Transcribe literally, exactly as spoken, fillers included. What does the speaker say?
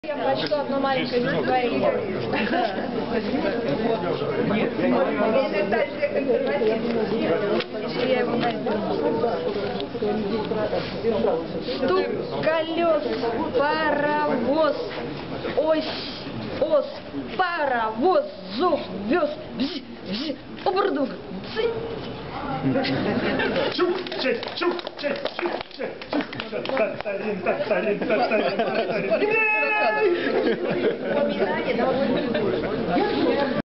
Я прочту одно маленькое стихотворение. Стук колес, паровоз, ось, ос, паровоз, зов, вез, бз, бз, обрдук, цинь. Чук, чек, чук, чек, чук, чек, чук. Татарин, татарин, татарин, татарин.